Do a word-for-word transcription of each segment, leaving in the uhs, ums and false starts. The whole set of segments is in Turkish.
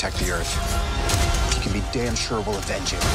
protect the Earth. You can be damn sure we'll avenge it.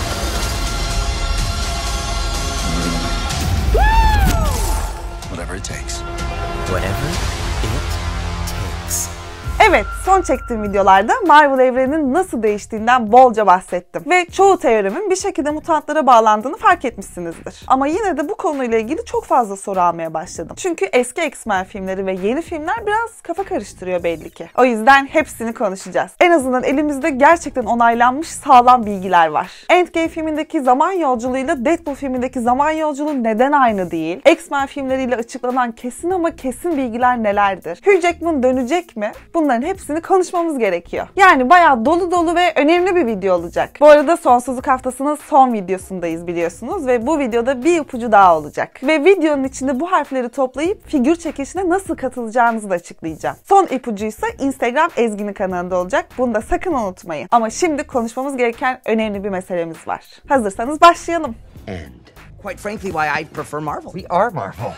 Whatever it takes. Whatever it takes. Evet, son çektiğim videolarda Marvel evreninin nasıl değiştiğinden bolca bahsettim. Ve çoğu teorimin bir şekilde mutantlara bağlandığını fark etmişsinizdir. Ama yine de bu konuyla ilgili çok fazla soru almaya başladım. Çünkü eski X-Men filmleri ve yeni filmler biraz kafa karıştırıyor belli ki. O yüzden hepsini konuşacağız. En azından elimizde gerçekten onaylanmış sağlam bilgiler var. Endgame filmindeki zaman yolculuğuyla Deadpool filmindeki zaman yolculuğu neden aynı değil? X-Men filmleriyle açıklanan kesin ama kesin bilgiler nelerdir? Hugh Jackman dönecek mi? Bunların hepsini konuşmamız gerekiyor. Yani bayağı dolu dolu ve önemli bir video olacak. Bu arada Sonsuzluk Haftası'nın son videosundayız biliyorsunuz ve bu videoda bir ipucu daha olacak. Ve videonun içinde bu harfleri toplayıp figür çekişine nasıl katılacağınızı da açıklayacağım. Son ipucu ise Instagram Ezgi'nin kanalında olacak. Bunu da sakın unutmayın. Ama şimdi konuşmamız gereken önemli bir meselemiz var. Hazırsanız başlayalım. And Quite frankly, why I prefer Marvel. we are Marvel.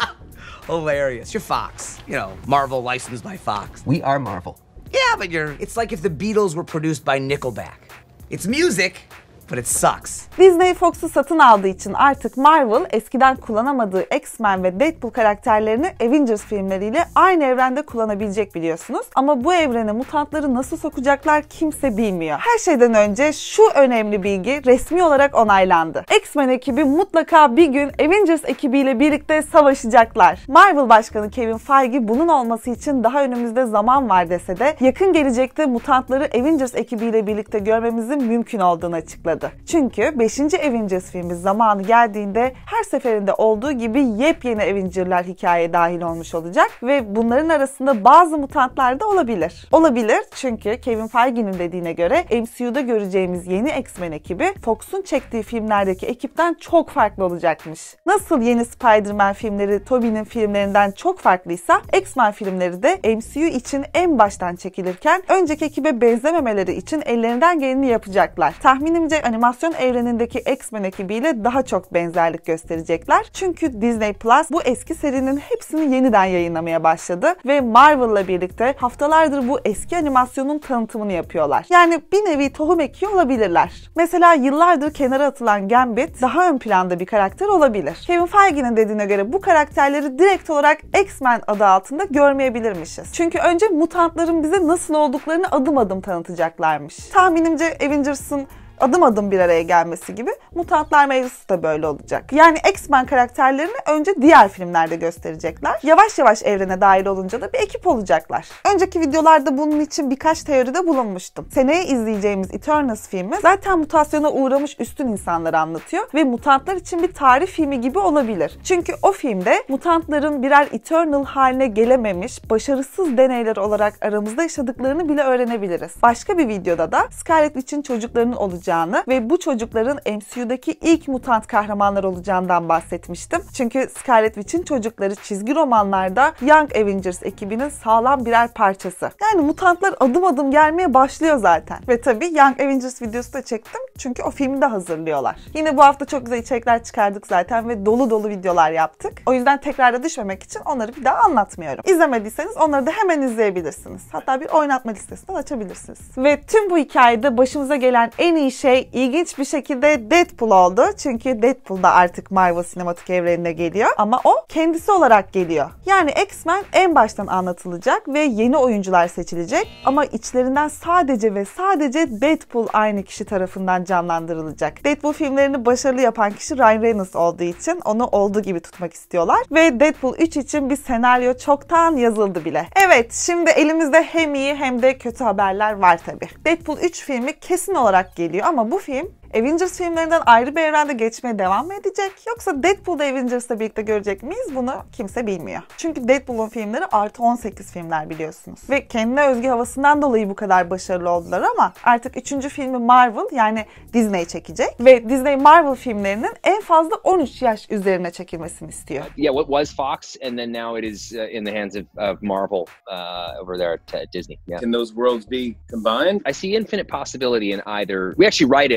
Hilarious. You're Fox. You know, Marvel licensed by Fox. We are Marvel. Yeah, but you're... It's like if the Beatles were produced by Nickelback. It's music, but it sucks. Disney Fox'u satın aldığı için artık Marvel eskiden kullanamadığı X-Men ve Deadpool karakterlerini Avengers filmleriyle aynı evrende kullanabilecek biliyorsunuz. Ama bu evrene mutantları nasıl sokacaklar kimse bilmiyor. Her şeyden önce şu önemli bilgi resmi olarak onaylandı. X-Men ekibi mutlaka bir gün Avengers ekibiyle birlikte savaşacaklar. Marvel Başkanı Kevin Feige bunun olması için daha önümüzde zaman var dese de yakın gelecekte mutantları Avengers ekibiyle birlikte görmemizin mümkün olduğunu açıkladı. Çünkü beşinci Avengers filmi zamanı geldiğinde her seferinde olduğu gibi yepyeni Avenger'lar hikayeye dahil olmuş olacak ve bunların arasında bazı mutantlar da olabilir. Olabilir çünkü Kevin Feige'nin dediğine göre M C U'da göreceğimiz yeni X-Men ekibi Fox'un çektiği filmlerdeki ekipten çok farklı olacakmış. Nasıl yeni Spider-Man filmleri Tobey'nin filmlerinden çok farklıysa X-Men filmleri de M C U için en baştan çekilirken önceki ekibe benzememeleri için ellerinden geleni yapacaklar. Tahminimce animasyon evrenindeki X-Men ekibiyle daha çok benzerlik gösterecekler. Çünkü Disney Plus bu eski serinin hepsini yeniden yayınlamaya başladı ve Marvel'la birlikte haftalardır bu eski animasyonun tanıtımını yapıyorlar. Yani bir nevi tohum ekiyor olabilirler. Mesela yıllardır kenara atılan Gambit daha ön planda bir karakter olabilir. Kevin Feige'nin dediğine göre bu karakterleri direkt olarak X-Men adı altında görmeyebilirmişiz. Çünkü önce mutantların bize nasıl olduklarını adım adım tanıtacaklarmış. Tahminimce Avengers'ın adım adım bir araya gelmesi gibi mutantlar mevzusu da böyle olacak. Yani X-Men karakterlerini önce diğer filmlerde gösterecekler. Yavaş yavaş evrene dahil olunca da bir ekip olacaklar. Önceki videolarda bunun için birkaç teoride bulunmuştum. Seneye izleyeceğimiz Eternals filmi zaten mutasyona uğramış üstün insanları anlatıyor ve mutantlar için bir tarih filmi gibi olabilir. Çünkü o filmde mutantların birer Eternal haline gelememiş, başarısız deneyler olarak aramızda yaşadıklarını bile öğrenebiliriz. Başka bir videoda da Scarlet Witch'in çocuklarının olacağı ve bu çocukların M C U'daki ilk mutant kahramanlar olacağından bahsetmiştim. Çünkü Scarlet Witch'in çocukları çizgi romanlarda Young Avengers ekibinin sağlam birer parçası. Yani mutantlar adım adım gelmeye başlıyor zaten. Ve tabii Young Avengers videosu da çektim. Çünkü o filmi de hazırlıyorlar. Yine bu hafta çok güzel içerikler çıkardık zaten ve dolu dolu videolar yaptık. O yüzden tekrara düşmemek için onları bir daha anlatmıyorum. İzlemediyseniz onları da hemen izleyebilirsiniz. Hatta bir oynatma listesinden açabilirsiniz. Ve tüm bu hikayede başımıza gelen en iyi şey ilginç bir şekilde Deadpool oldu. Çünkü Deadpool da artık Marvel sinematik evrenine geliyor. Ama o kendisi olarak geliyor. Yani X-Men en baştan anlatılacak ve yeni oyuncular seçilecek. Ama içlerinden sadece ve sadece Deadpool aynı kişi tarafından canlandırılacak. Deadpool filmlerini başarılı yapan kişi Ryan Reynolds olduğu için onu olduğu gibi tutmak istiyorlar. Ve Deadpool üç için bir senaryo çoktan yazıldı bile. Evet, şimdi elimizde hem iyi hem de kötü haberler var tabii. Deadpool üç filmi kesin olarak geliyor ama bu film Avengers filmlerinden ayrı bir evrende geçmeye devam mı edecek? Yoksa Deadpool'da Avengers'la birlikte görecek miyiz? Bunu kimse bilmiyor. Çünkü Deadpool'un filmleri artı on sekiz filmler biliyorsunuz. Ve kendine özgü havasından dolayı bu kadar başarılı oldular ama artık üçüncü filmi Marvel yani Disney çekecek. Ve Disney Marvel filmlerinin en fazla on üç yaş üzerine çekilmesini istiyor. Yeah, what was Fox and then now it is uh, in the hands of, of Marvel uh, over there at uh, Disney. Yeah. Can those worlds be combined? I see infinite possibility in either. We actually write it all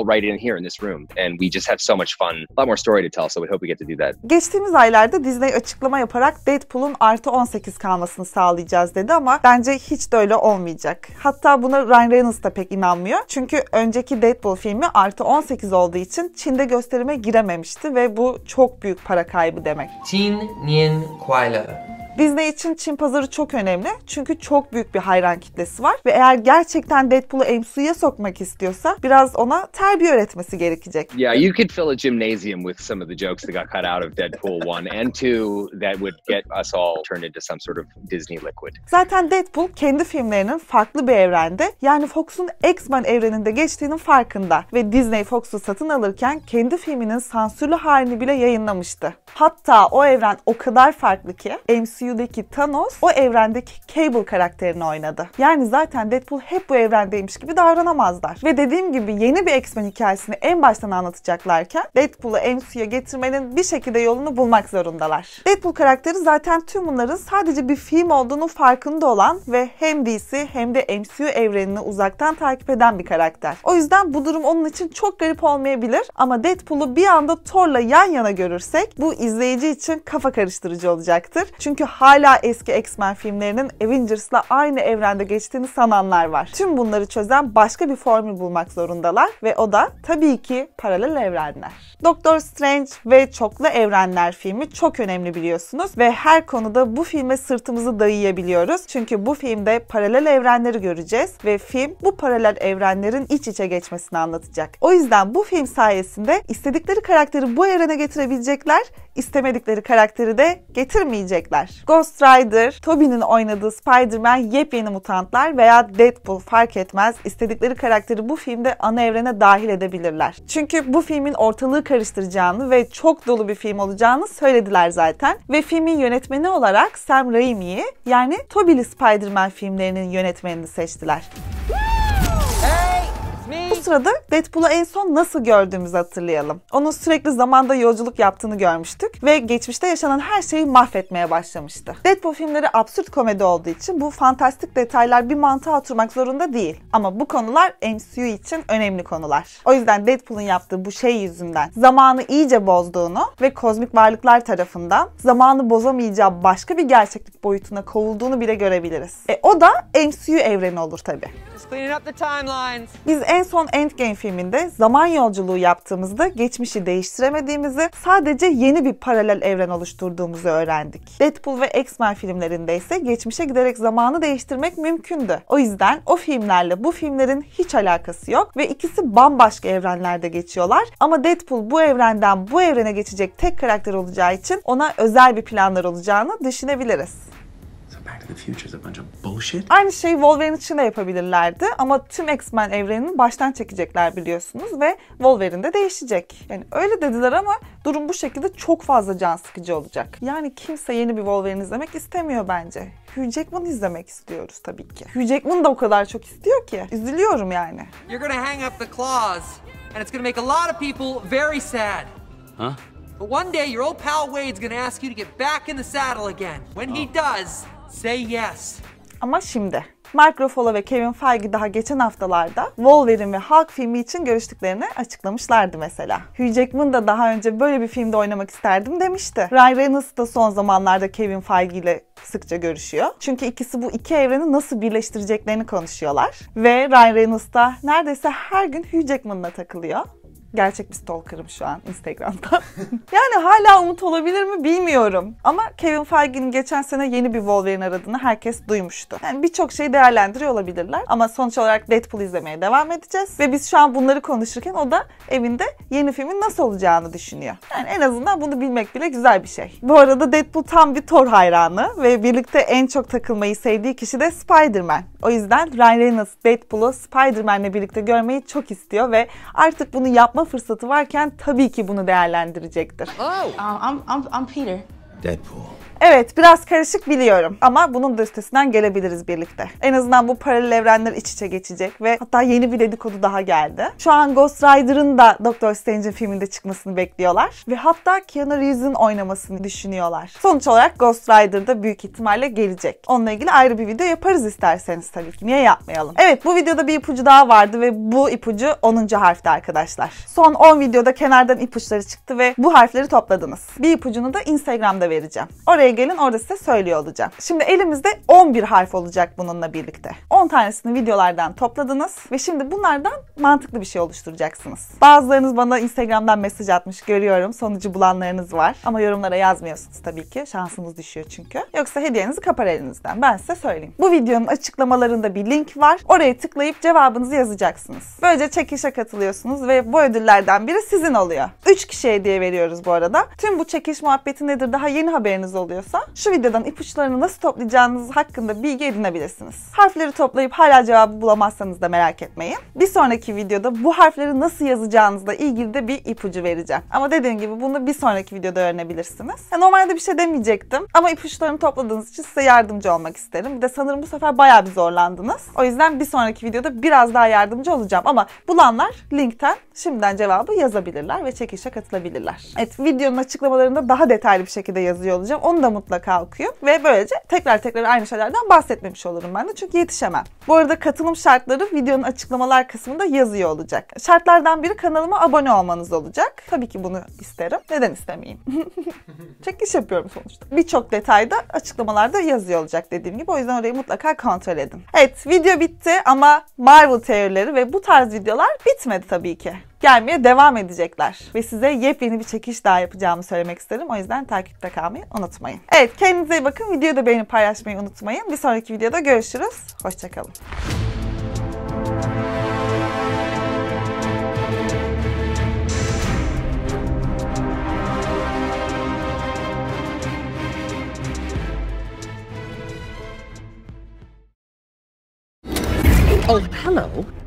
all right in here in this room, and we just have so much fun, a lot more story to tell. So we hope we get to do that. Geçtiğimiz aylarda Disney açıklama yaparak Deadpool'un artı on sekiz kalmasını sağlayacağız dedi ama bence hiç de öyle olmayacak. Hatta buna Ryan Reynolds da pek inanmıyor. Çünkü önceki Deadpool filmi artı on sekiz olduğu için Çin'de gösterime girememişti ve bu çok büyük para kaybı demek. Çin Nian Kuaila. Disney için Çin pazarı çok önemli çünkü çok büyük bir hayran kitlesi var ve eğer gerçekten Deadpool'u M C U'ya sokmak istiyorsa biraz ona terbiye öğretmesi gerekecek. Yeah, you could fill a gymnasium with some of the jokes that got cut out of Deadpool one and two that would get us all turned into some sort of Disney liquid. Zaten Deadpool kendi filmlerinin farklı bir evrende, yani Fox'un X-Men evreninde geçtiğinin farkında ve Disney Fox'u satın alırken kendi filminin sansürlü halini bile yayınlamıştı. Hatta o evren o kadar farklı ki M C U'daki Thanos o evrendeki Cable karakterini oynadı. Yani zaten Deadpool hep bu evrendeymiş gibi davranamazlar. Ve dediğim gibi yeni bir X-Men hikayesini en baştan anlatacaklarken Deadpool'u M C U'ya getirmenin bir şekilde yolunu bulmak zorundalar. Deadpool karakteri zaten tüm bunların sadece bir film olduğunun farkında olan ve hem D C hem de M C U evrenini uzaktan takip eden bir karakter. O yüzden bu durum onun için çok garip olmayabilir ama Deadpool'u bir anda Thor'la yan yana görürsek bu izleyici için kafa karıştırıcı olacaktır. Çünkü hala eski X-Men filmlerinin Avengers'la aynı evrende geçtiğini sananlar var. Tüm bunları çözen başka bir formül bulmak zorundalar ve o da tabii ki paralel evrenler. Doctor Strange ve Çoklu Evrenler filmi çok önemli biliyorsunuz ve her konuda bu filme sırtımızı dayayabiliyoruz. Çünkü bu filmde paralel evrenleri göreceğiz ve film bu paralel evrenlerin iç içe geçmesini anlatacak. O yüzden bu film sayesinde istedikleri karakteri bu evrene getirebilecekler, istemedikleri karakteri de getirmeyecekler. Ghost Rider, Tobey'nin oynadığı Spider-Man, yepyeni mutantlar veya Deadpool fark etmez, istedikleri karakteri bu filmde ana evrene dahil edebilirler. Çünkü bu filmin ortalığı karıştıracağını ve çok dolu bir film olacağını söylediler zaten. Ve filmin yönetmeni olarak Sam Raimi'yi, yani Tobey'li Spider-Man filmlerinin yönetmenini seçtiler. Bu sırada Deadpool'u en son nasıl gördüğümüzü hatırlayalım. Onun sürekli zamanda yolculuk yaptığını görmüştük ve geçmişte yaşanan her şeyi mahvetmeye başlamıştı. Deadpool filmleri absürt komedi olduğu için bu fantastik detaylar bir mantığa oturmak zorunda değil. Ama bu konular M C U için önemli konular. O yüzden Deadpool'un yaptığı bu şey yüzünden zamanı iyice bozduğunu ve kozmik varlıklar tarafından zamanı bozamayacağı başka bir gerçeklik boyutuna kovulduğunu bile görebiliriz. E o da M C U evreni olur tabii. Biz en son Endgame filminde zaman yolculuğu yaptığımızda geçmişi değiştiremediğimizi, sadece yeni bir paralel evren oluşturduğumuzu öğrendik. Deadpool ve X-Men filmlerinde ise geçmişe giderek zamanı değiştirmek mümkündü. O yüzden o filmlerle bu filmlerin hiç alakası yok ve ikisi bambaşka evrenlerde geçiyorlar. Ama Deadpool bu evrenden bu evrene geçecek tek karakter olacağı için ona özel bir planlar olacağını düşünebiliriz. Aynı şeyi Wolverine için de yapabilirlerdi ama tüm X-Men evrenini baştan çekecekler biliyorsunuz ve Wolverine de değişecek. Yani öyle dediler ama durum bu şekilde çok fazla can sıkıcı olacak. Yani kimse yeni bir Wolverine izlemek istemiyor bence. Hugh Jackman izlemek istiyoruz tabii ki. Hugh Jackman da o kadar çok istiyor ki. Üzülüyorum yani. You're gonna hang up the claws and it's gonna make a lot of people very sad. Huh? But one day your old pal Wade's gonna ask you to get back in the saddle again. When he does, say yes. Ama şimdi Mark Ruffalo ve Kevin Feige daha geçen haftalarda Wolverine ve Hulk filmi için görüştüklerini açıklamışlardı mesela. Hugh Jackman da daha önce böyle bir filmde oynamak isterdim demişti. Ryan Reynolds da son zamanlarda Kevin Feige ile sıkça görüşüyor. Çünkü ikisi bu iki evreni nasıl birleştireceklerini konuşuyorlar. Ve Ryan Reynolds da neredeyse her gün Hugh Jackman'la takılıyor. Gerçek bir stalker'ım şu an Instagram'da. Yani hala umut olabilir mi bilmiyorum. Ama Kevin Feige'nin geçen sene yeni bir Wolverine aradığını herkes duymuştu. Yani birçok şeyi değerlendiriyor olabilirler. Ama sonuç olarak Deadpool izlemeye devam edeceğiz. Ve biz şu an bunları konuşurken o da evinde yeni filmin nasıl olacağını düşünüyor. Yani en azından bunu bilmek bile güzel bir şey. Bu arada Deadpool tam bir Thor hayranı ve birlikte en çok takılmayı sevdiği kişi de Spider-Man. O yüzden Ryan Reynolds Deadpool'u Spider-Man'le birlikte görmeyi çok istiyor ve artık bunu yapma fırsatı varken tabii ki bunu değerlendirecektir. Oh, Um, I'm, I'm, I'm Peter. Deadpool. Evet, biraz karışık biliyorum ama bunun da üstesinden gelebiliriz birlikte. En azından bu paralel evrenler iç içe geçecek ve hatta yeni bir dedikodu daha geldi. Şu an Ghost Rider'ın da Doctor Strange'in filminde çıkmasını bekliyorlar ve hatta Keanu Reeves'in oynamasını düşünüyorlar. Sonuç olarak Ghost Rider'da büyük ihtimalle gelecek. Onunla ilgili ayrı bir video yaparız isterseniz tabii ki. Niye yapmayalım? Evet, bu videoda bir ipucu daha vardı ve bu ipucu onuncu harfti arkadaşlar. Son on videoda kenardan ipuçları çıktı ve bu harfleri topladınız. Bir ipucunu da Instagram'da vereceğim. Oraya gelin, orada size söylüyor olacağım. Şimdi elimizde on bir harf olacak bununla birlikte. on tanesini videolardan topladınız ve şimdi bunlardan mantıklı bir şey oluşturacaksınız. Bazılarınız bana Instagram'dan mesaj atmış, görüyorum. Sonucu bulanlarınız var. Ama yorumlara yazmıyorsunuz tabii ki. Şansımız düşüyor çünkü. Yoksa hediyenizi kapar elinizden. Ben size söyleyeyim. Bu videonun açıklamalarında bir link var. Oraya tıklayıp cevabınızı yazacaksınız. Böylece çekilişe katılıyorsunuz ve bu ödüllerden biri sizin oluyor. üç kişiye hediye veriyoruz bu arada. Tüm bu çekiliş muhabbeti nedir daha yeni haberiniz oluyorsa şu videodan ipuçlarını nasıl toplayacağınız hakkında bilgi edinebilirsiniz. Harfleri toplayıp hala cevabı bulamazsanız da merak etmeyin. Bir sonraki videoda bu harfleri nasıl yazacağınızla ilgili de bir ipucu vereceğim. Ama dediğim gibi bunu bir sonraki videoda öğrenebilirsiniz. Ya normalde bir şey demeyecektim ama ipuçlarını topladığınız için size yardımcı olmak isterim. Bir de sanırım bu sefer bayağı bir zorlandınız. O yüzden bir sonraki videoda biraz daha yardımcı olacağım ama bulanlar linkten şimdiden cevabı yazabilirler ve çekilişe katılabilirler. Evet, videonun açıklamalarında daha detaylı bir şekilde yazıyor olacağım. Onu da mutlaka okuyun ve böylece tekrar tekrar aynı şeylerden bahsetmemiş olurum ben de çünkü yetişemem. Bu arada katılım şartları videonun açıklamalar kısmında yazıyor olacak. Şartlardan biri kanalıma abone olmanız olacak. Tabii ki bunu isterim. Neden istemeyeyim? Çekiliş yapıyorum sonuçta. Birçok detay da açıklamalarda yazıyor olacak dediğim gibi. O yüzden orayı mutlaka kontrol edin. Evet, video bitti ama Marvel teorileri ve bu tarz videolar bitmedi tabii ki. Gelmeye devam edecekler. Ve size yepyeni bir çekiş daha yapacağımı söylemek isterim. O yüzden takipte kalmayı unutmayın. Evet, kendinize iyi bakın. Videoyu da beğenip paylaşmayı unutmayın. Bir sonraki videoda görüşürüz. Hoşçakalın. Oh, hello.